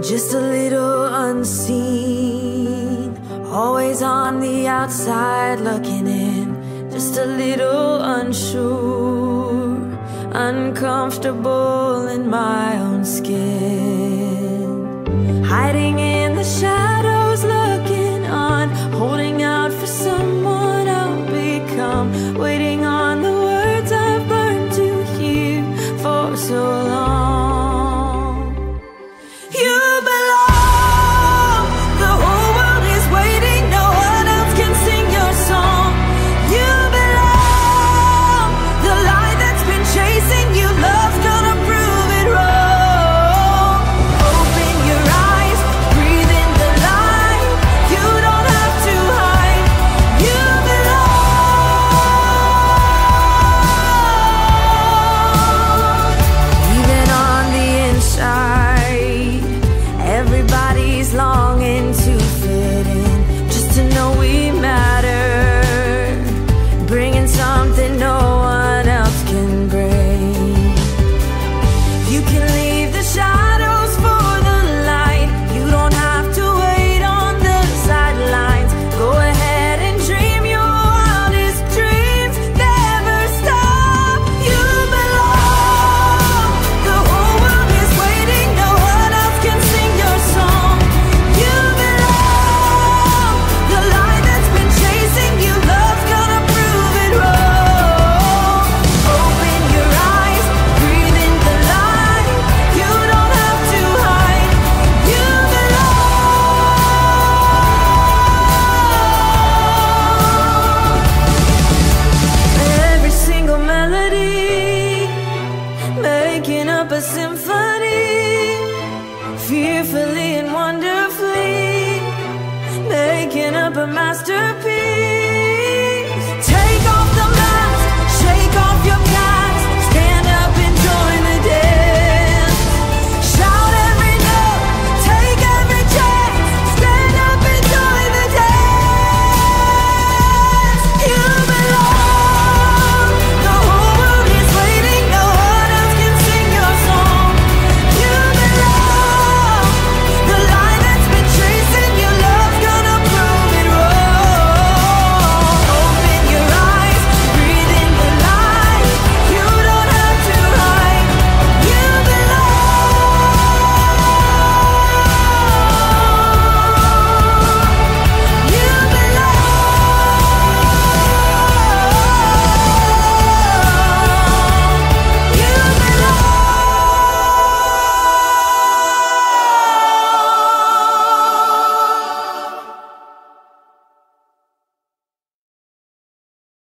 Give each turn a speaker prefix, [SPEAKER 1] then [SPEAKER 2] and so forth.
[SPEAKER 1] just a little unseen, always on the outside looking in, just a little unsure, uncomfortable in my own skin, hiding in the shadows, looking on, holding out for someone I'll become, waiting on the words I've burned to hear for so long. A symphony, fearfully and wonderfully, making up a masterpiece.